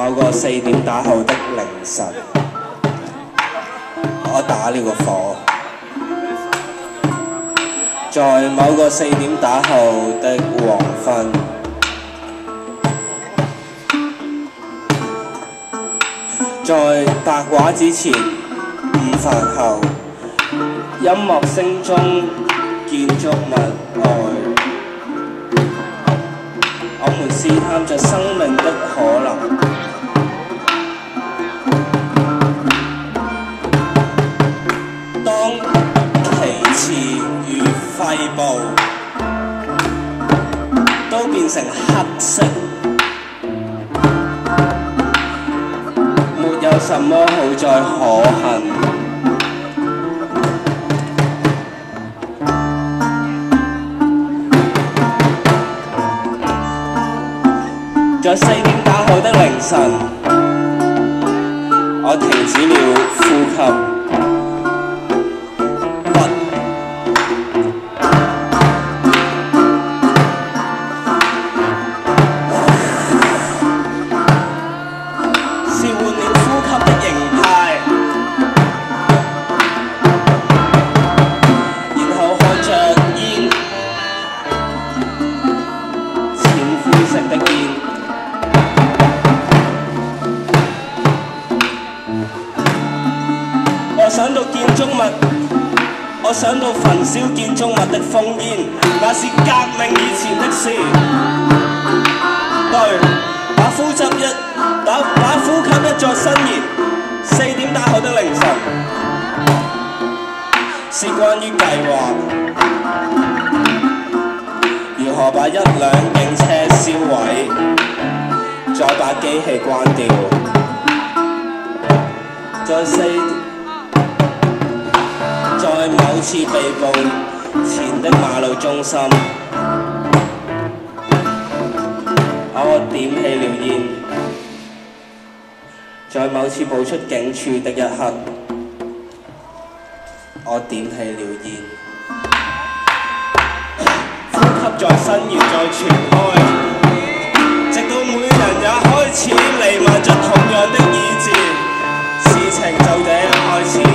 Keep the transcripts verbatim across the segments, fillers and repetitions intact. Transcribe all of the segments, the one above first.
某個四點打後的凌晨，我打了個火。在某個四點打後的黃昏，在白話之前，午飯後，音樂聲中，建築物外，我們試探着生命的可能。當旗幟與肺部都變成黑色，沒有什麼好再可恨。在四點打後的凌晨，我停止了呼吸。我想到建築物，我想到焚燒建築物的烽煙，那是革命以前的事。對，把呼吸一，把把呼吸一再伸延。四點打後的凌晨，是關於計劃，如何把一輛警車燒毀，再把機器關掉，在四。在某次被捕前的馬路中心，我點起了煙。在某次步出警署的一刻，我點起了煙。呼吸在伸延，在傳開，直到每人也開始瀰漫着同樣的意志，事情就這樣開始。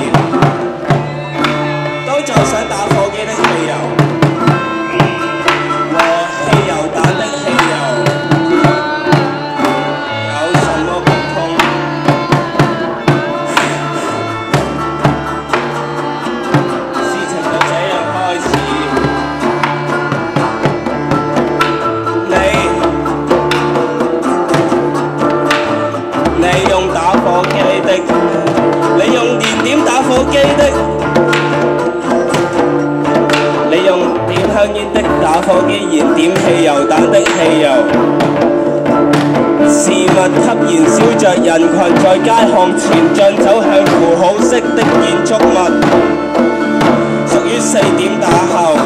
就想打火機的汽油和汽油彈的汽油有什麼不同？事情就這樣開始。你你用打火機的，你用燃點打火機的。你用點香煙的打火機燃點汽油彈的汽油，事物給燃燒着人群在街巷前進，走向符號式的建築物，屬於四點打後。